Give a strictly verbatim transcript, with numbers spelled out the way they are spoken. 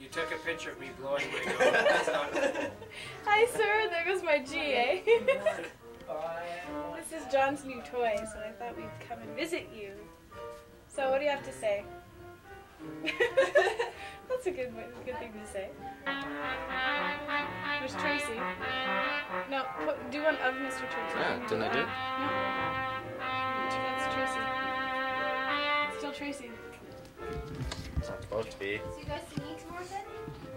You took a picture of me blowing my nose. That's not cool. Hi, sir. There goes my G, eh? This is John's new toy, so I thought we'd come and visit you. So, what do you have to say? That's a good, good thing to say. There's Tracy. No, put, do one of Mister Churchley. Yeah, didn't I do it? No. That's Tracy. Still Tracy. It's not supposed to be. So you guys singing tomorrow then?